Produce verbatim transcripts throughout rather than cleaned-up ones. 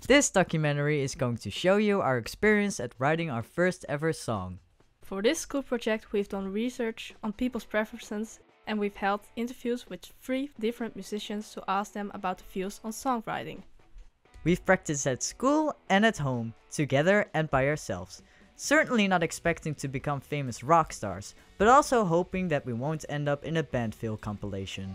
This documentary is going to show you our experience at writing our first ever song. For this school project we've done research on people's preferences and we've held interviews with three different musicians to ask them about the views on songwriting. We've practiced at school and at home, together and by ourselves. Certainly not expecting to become famous rock stars, but also hoping that we won't end up in a Bandville compilation.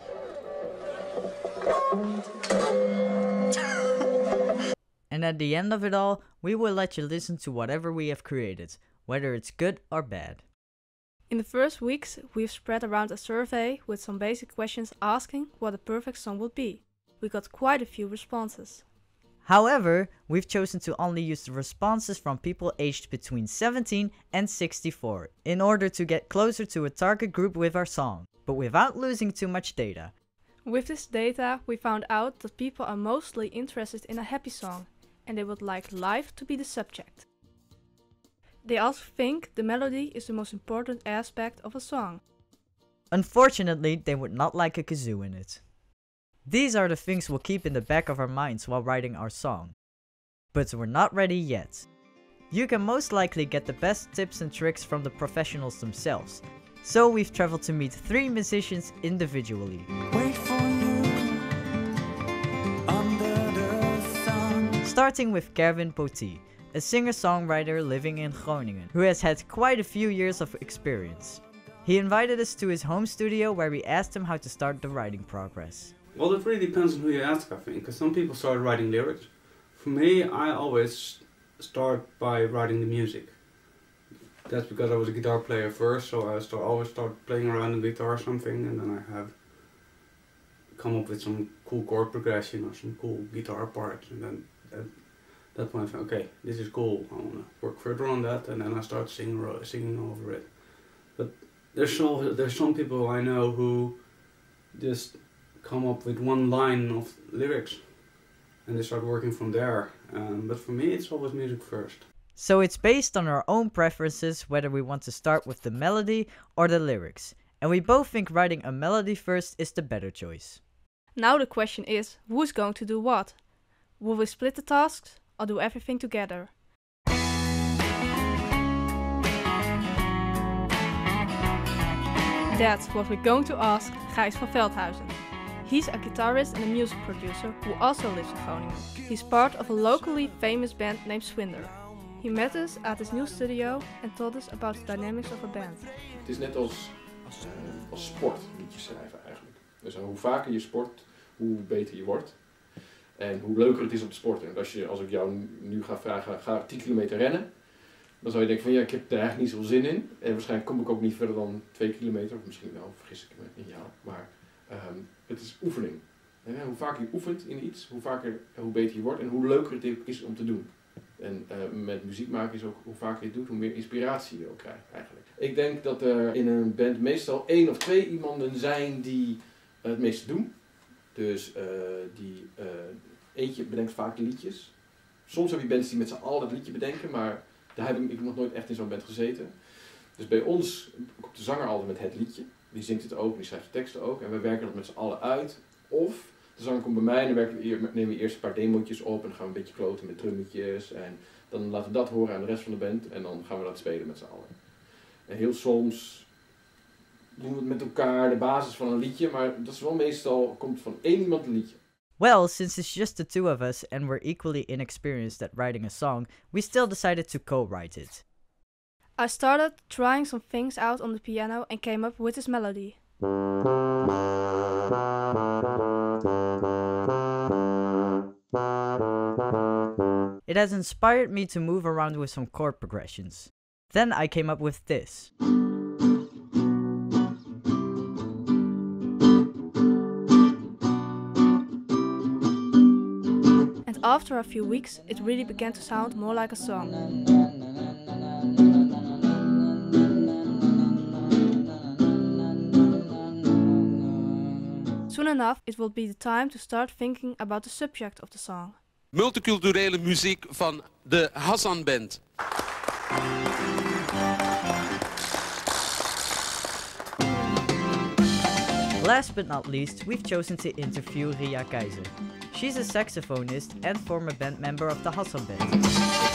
And at the end of it all, we will let you listen to whatever we have created, whether it's good or bad. In the first weeks, we've spread around a survey with some basic questions asking what a perfect song would be. We got quite a few responses. However, we've chosen to only use the responses from people aged between seventeen and sixty-four in order to get closer to a target group with our song, but without losing too much data. With this data, we found out that people are mostly interested in a happy song, and they would like life to be the subject. They also think the melody is the most important aspect of a song. Unfortunately, they would not like a kazoo in it. These are the things we'll keep in the back of our minds while writing our song. But we're not ready yet. You can most likely get the best tips and tricks from the professionals themselves. So we've traveled to meet three musicians individually. Wait for you under the sun. Starting with Gerwin Potie, a singer-songwriter living in Groningen, who has had quite a few years of experience. He invited us to his home studio where we asked him how to start the writing progress. Well, it really depends on who you ask, I think, because some people start writing lyrics. For me, I always start by writing the music. That's because I was a guitar player first, so I start, always start playing around the guitar or something, and then I have come up with some cool chord progression or some cool guitar parts, and then at that point I think, okay, this is cool, I want to work further on that, and then I start singing, singing over it. But there's, so, there's some people I know who just come up with one line of lyrics and they start working from there, um, but for me it's always music first. So it's based on our own preferences whether we want to start with the melody or the lyrics, and we both think writing a melody first is the better choice. Now the question is, who's going to do what? Will we split the tasks or do everything together? That's what we're going to ask Gijs van Veldhuizen. He's a guitarist and a music producer who also lives in Groningen. He's part of a locally famous band named Swindler. He met us at his new studio and told us about the dynamics of a band. Het is net als, als, uh, als sport, liedjes schrijven eigenlijk. Dus uh, hoe vaker je sport, hoe beter je wordt. En hoe leuker het is om te sporten. En als, je, als ik jou nu ga vragen, ga tien kilometer rennen. Dan zou je denken van ja, ik heb er eigenlijk niet zoveel zin in. En waarschijnlijk kom ik ook niet verder dan twee kilometer. Of misschien wel, vergis ik me in jou. Maar um, het is oefening. En, uh, hoe vaker je oefent in iets, hoe vaker, hoe beter je wordt. En hoe leuker het is om te doen. En uh, met muziek maken is ook, hoe vaker je het doet, hoe meer inspiratie je ook krijgt eigenlijk. Ik denk dat er in een band meestal één of twee iemanden zijn die uh, het meeste doen. Dus uh, die, uh, eentje bedenkt vaak de liedjes. Soms heb je bands die met z'n allen het liedje bedenken, maar daar heb ik, ik nog nooit echt in zo'n band gezeten. Dus bij ons komt de zanger altijd met het liedje. Die zingt het ook, die schrijft de teksten ook. En we werken dat met z'n allen uit. Of de zanger komt bij mij en dan werken we, nemen we eerst een paar demootjes op en dan gaan we een beetje kloten met drummetjes. En dan laten we dat horen aan de rest van de band en dan gaan we dat spelen met z'n allen. En heel soms doen we het met elkaar, de basis van een liedje, maar dat is wel meestal, komt van één iemand een liedje. Well, since it's just the two of us and we're equally inexperienced at writing a song, we still decided to co-write it. I started trying some things out on the piano and came up with this melody. It has inspired me to move around with some chord progressions. Then I came up with this. And after a few weeks, it really began to sound more like a song. Soon enough, it will be the time to start thinking about the subject of the song. Multiculturele muziek van de Hassan Band. Last but not least, we've chosen to interview Ria Keizer. She's a saxophonist and former band member of the Hassan Band.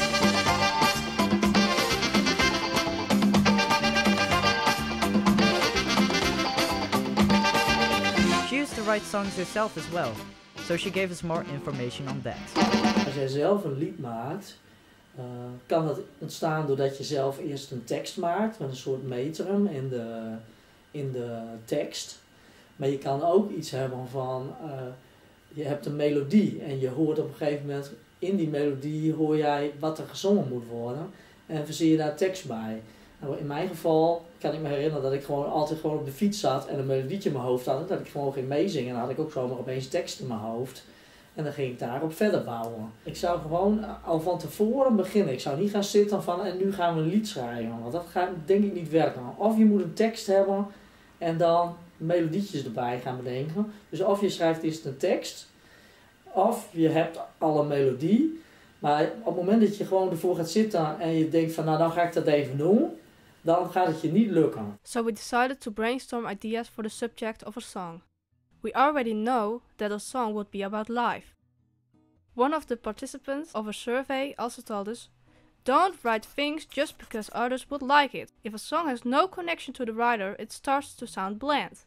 She used to write songs herself as well, so she gave us more information on that. Als jij zelf een lied maakt, uh, kan dat ontstaan doordat je zelf eerst een tekst maakt met een soort metrum in de, in de tekst. Maar je kan ook iets hebben van, uh, je hebt een melodie en je hoort op een gegeven moment in die melodie hoor jij wat er gezongen moet worden en verzin je daar tekst bij. Nou, in mijn geval kan ik me herinneren dat ik gewoon altijd gewoon op de fiets zat en een melodietje in mijn hoofd had en dat ik gewoon ging meezingen en dan had ik ook zomaar opeens tekst in mijn hoofd. En dan ging ik daarop verder bouwen. Ik zou gewoon al van tevoren beginnen. Ik zou niet gaan zitten van en nu gaan we een lied schrijven. Want dat gaat denk ik niet werken. Of je moet een tekst hebben en dan melodietjes erbij gaan bedenken. Dus of je schrijft eerst een tekst. Of je hebt al een melodie. Maar op het moment dat je gewoon ervoor gaat zitten en je denkt van nou dan ga ik dat even doen. Dan gaat het je niet lukken. So we decided to brainstorm ideas for the subject of a song. We already know that a song would be about life. One of the participants of a survey also told us, don't write things just because others would like it. If a song has no connection to the writer, it starts to sound bland.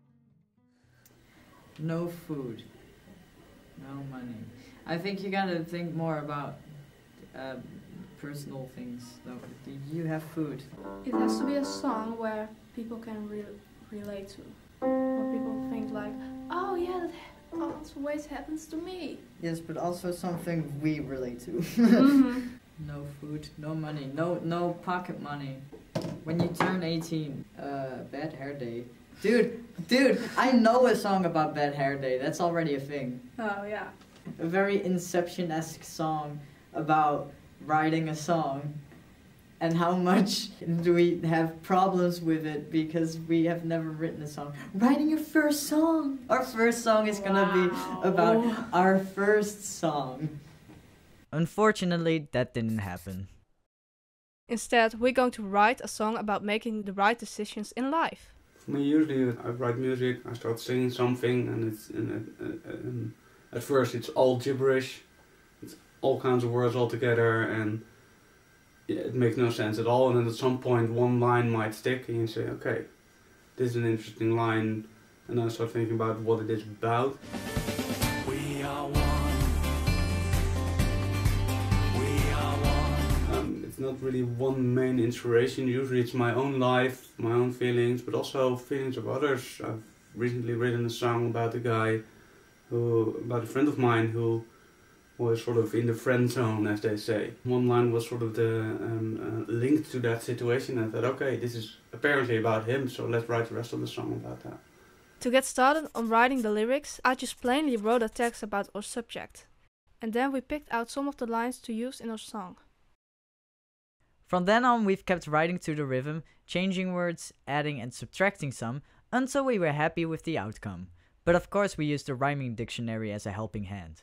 No food. No money. I think you gotta think more about uh, personal things. Though. Do you have food? It has to be a song where people can re relate to. Where people think like, oh yeah, that always happens to me. Yes, but also something we relate to. Mm-hmm. No food, no money, no no pocket money. When you turn eighteen, uh, bad hair day. Dude, dude, I know a song about bad hair day. That's already a thing. Oh yeah. A very Inception-esque song about writing a song. And how much do we have problems with it because we have never written a song. Writing your first song! Our first song is gonna Wow. be about our first song. Unfortunately, that didn't happen. Instead, we're going to write a song about making the right decisions in life. For me, usually I write music, I start singing something, and it's and, uh, uh, um, at first it's all gibberish, it's all kinds of words all together, and yeah, it makes no sense at all. And then at some point, one line might stick, and you say, "Okay, this is an interesting line," and then I start thinking about what it is about. We are one. We are one. Um, it's not really one main inspiration. Usually, it's my own life, my own feelings, but also feelings of others. I've recently written a song about a guy, who, about a friend of mine who was sort of in the friend zone, as they say. One line was sort of the um, uh, linked to that situation, and I thought, okay, this is apparently about him, so let's write the rest of the song about that. To get started on writing the lyrics, I just plainly wrote a text about our subject. And then we picked out some of the lines to use in our song. From then on, we've kept writing to the rhythm, changing words, adding and subtracting some, until we were happy with the outcome. But of course we used the rhyming dictionary as a helping hand.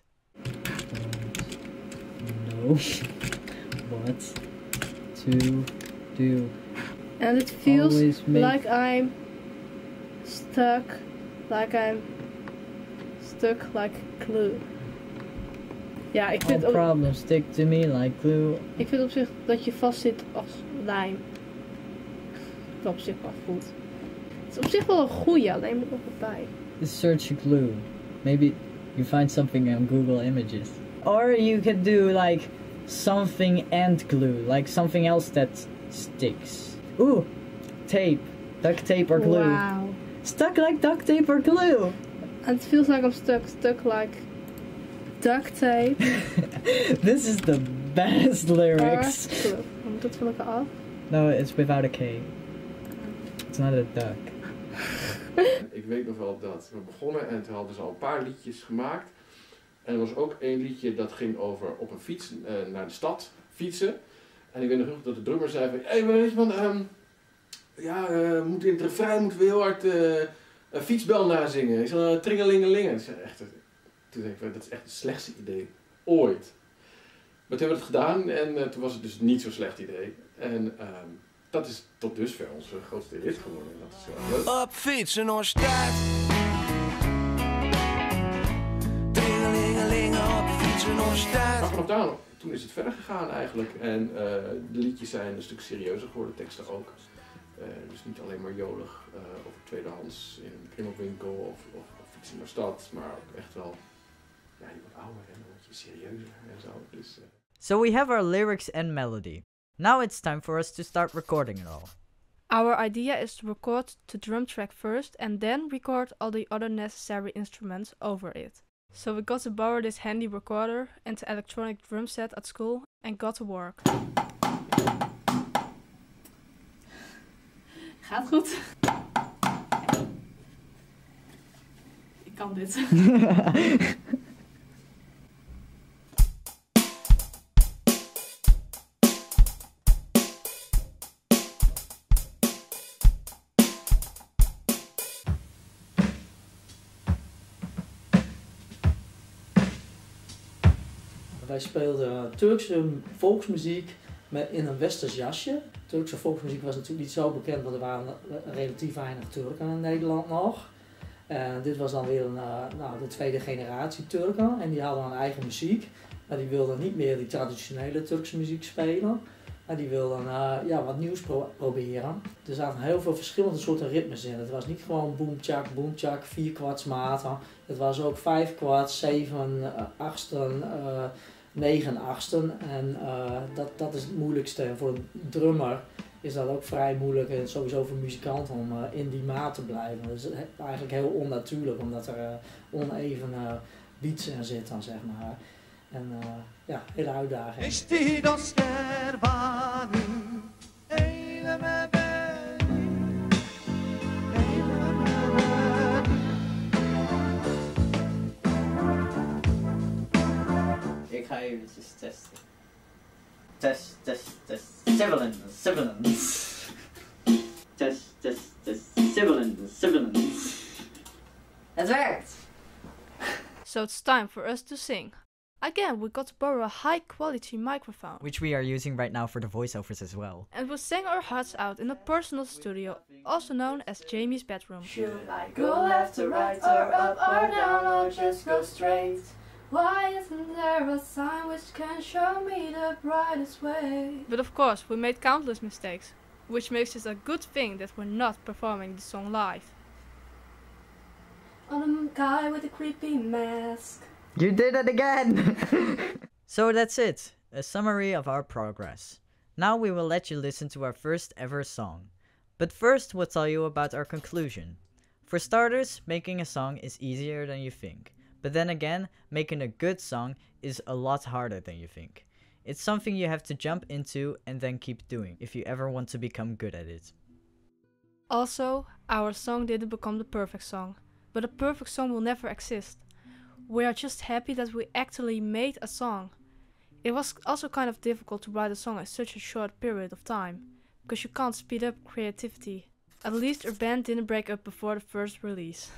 No. What to do. And it feels Always make- like I'm stuck, like I'm stuck like glue. Ja, ik All vind, op, problems stick to me like glue. ik vind op zich dat je vastzit als lijm. Dat is op zich wel goed. Het is op zich wel een goeie, alleen moet er nog wat bij. Just search glue. Maybe you find something on Google Images. Or you could do like something and glue, like something else that sticks. Ooh, tape, duct tape or glue. Wow. Stuck like duct tape or glue. And it feels like I'm stuck, stuck like duct tape. This is the best lyrics. Or glue. Dan moet het van elkaar af. No, it's without a K. It's not a duck. Ik weet nog wel dat we begonnen en toen hadden ze al een paar liedjes gemaakt. En er was ook één liedje dat ging over op een fiets uh, naar de stad fietsen. En ik weet nog dat de drummer zei van, hé, hey, weet je man, um, ja, uh, moet in het refrein moeten we heel hard uh, een fietsbel nazingen. Ik zei, uh, tringelingeling. En echt, toen dacht ik, dat is echt het slechtste idee ooit. Maar toen hebben we het gedaan en uh, toen was het dus niet zo'n slecht idee. En um, dat is tot dusver onze grootste hit geworden. Dat is wel leuk. Op fietsen door stad. Maar vanaf daar, toen is het verder gegaan eigenlijk. En uh, de liedjes zijn een stuk serieuzer geworden, teksten ook. Uh, dus niet alleen maar jolig uh, over tweedehands in een kringloopwinkel of, of, of fietsen naar stad, maar ook echt wel, ja, je wordt ouder en dan word je serieuzer en zo. Dus, uh... So we have our lyrics and melody. Now it's time for us to start recording it all. Our idea is to record the drum track first and then record all the other necessary instruments over it. So we got to borrow this handy recorder and the electronic drum set at school and got to work. Gaat goed. Ik kan dit. Wij speelden Turkse volksmuziek met, in een westers jasje. Turkse volksmuziek was natuurlijk niet zo bekend, want er waren relatief weinig Turken in Nederland nog. En dit was dan weer een, uh, nou, de tweede generatie Turken en die hadden dan eigen muziek. Maar die wilden niet meer die traditionele Turkse muziek spelen. Maar die wilden uh, ja, wat nieuws pro proberen. Er zaten heel veel verschillende soorten ritmes in. Het was niet gewoon boomchak, boomchak, vier kwartsmaten. Het was ook vijf kwarts, zeven uh, achtsten, uh, negen achtsten. En uh, dat, dat is het moeilijkste. En voor een drummer is dat ook vrij moeilijk. En sowieso voor muzikanten om uh, in die maat te blijven. Dus het is eigenlijk heel onnatuurlijk, omdat er uh, oneven uh, beats in zitten, zeg maar. En uh, ja, hele uitdaging. İşte dostlar bani, eyleme beni, eyleme beni. Ik ga eventjes testen. Test, test, test. Sibilance, sibilance. Test, test, test. Sibilance, sibilance. Het werkt! So it's time for us to sing. Again, we got to borrow a high quality microphone. Which we are using right now for the voiceovers as well. And we sang our hearts out in a personal studio, also known as Jamie's bedroom. Should I go left or right or up or down or just go straight? Why isn't there a sign which can show me the brightest way? But of course, we made countless mistakes, which makes it a good thing that we're not performing the song live. On a guy with a creepy mask. You did it again! So that's it, a summary of our progress. Now we will let you listen to our first ever song. But first we'll tell you about our conclusion. For starters, making a song is easier than you think. But then again, making a good song is a lot harder than you think. It's something you have to jump into and then keep doing if you ever want to become good at it. Also, our song didn't become the perfect song, but a perfect song will never exist. We are just happy that we actually made a song. It was also kind of difficult to write a song in such a short period of time, because you can't speed up creativity. At least our band didn't break up before the first release.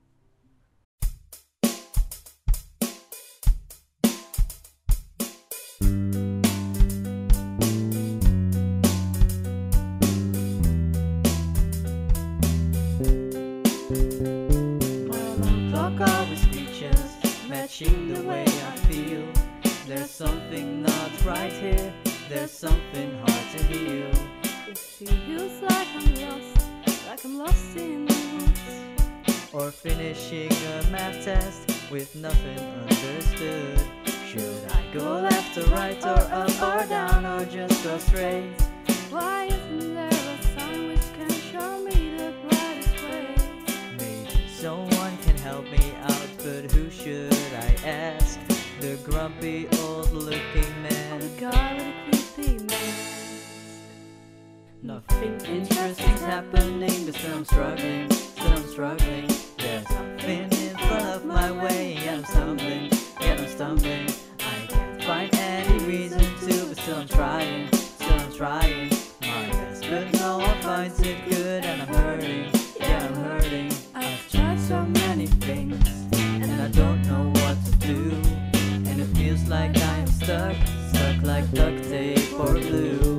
Matching the way I feel. There's something not right here. There's something hard to heal. It feels like I'm lost, like I'm lost in the woods. Or finishing a math test with nothing understood. Should I go left or right or up or down or just go straight? Why isn't there a sign which can show me the brightest way? Maybe someone can help me out, but who should I ask? The grumpy old looking man. The guy with a creepy mask. Nothing interesting's happening, but still I'm struggling, still I'm struggling. There's something in front of my way, and I'm stumbling, and I'm stumbling. I can't find any reason to, but still I'm trying, still I'm trying my best. But no one finds it good, and I'm hurting, yeah I'm hurting. I've tried so many things, and I don't know what to do. And it feels like I'm stuck, stuck like duct tape or glue.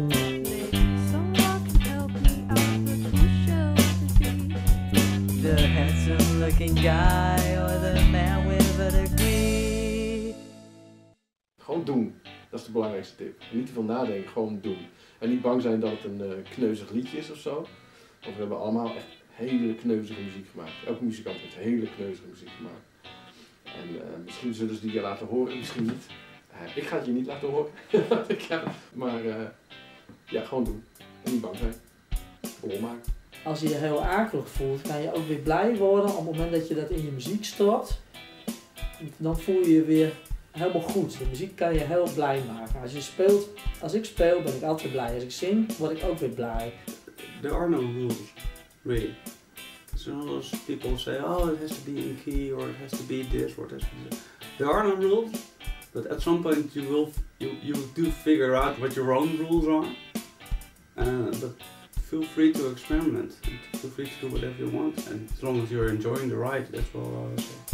The handsome looking guy or the man with a degree. Gewoon doen. Dat is de belangrijkste tip. En niet te veel nadenken, gewoon doen. En niet bang zijn dat het een uh, kneuzig liedje is of zo. Want we hebben allemaal echt hele kneuzige muziek gemaakt. Elke muzikant heeft hele kneuzige muziek gemaakt. En uh, misschien zullen ze die je laten horen, misschien niet. Uh, ik ga het je niet laten horen. ja, maar uh, ja, gewoon doen. En niet bang zijn. Lol maken. Als je je heel akelig voelt, kan je ook weer blij worden op het moment dat je dat in je muziek stort. Dan voel je je weer helemaal goed. De muziek kan je heel blij maken. Als je speelt, als ik speel ben ik altijd blij. Als ik zing word ik ook weer blij. There are no rules, really. Sometimes people say, oh, it has to be in key, or it has to be this, or it has to be that. There are no rules, but at some point you will, you, you do figure out what your own rules are. Uh, but feel free to experiment, and feel free to do whatever you want, and as long as you're enjoying the ride, that's what I would say.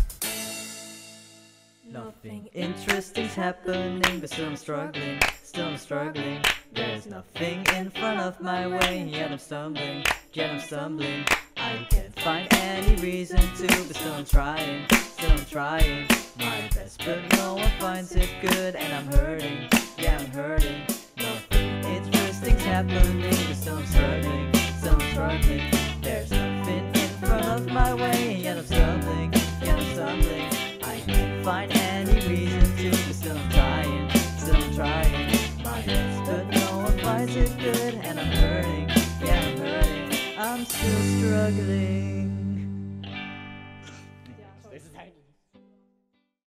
Nothing interesting's happening, but still I'm struggling, still I'm struggling. There's nothing in front of my way, yet I'm stumbling, yet I'm stumbling. I can't find any reason to, but still I'm trying, still I'm trying my best, but no one finds it good, and I'm hurting, yeah I'm hurting. Nothing interesting's happening, but still I'm struggling, still I'm struggling. There's nothing in front of my way, yet I'm stumbling, yet I'm stumbling. I can't find any reason to, but still I'm trying, still I'm trying my best, but no one finds it good, and I'm hurting, yeah I'm hurting. I'm still struggling.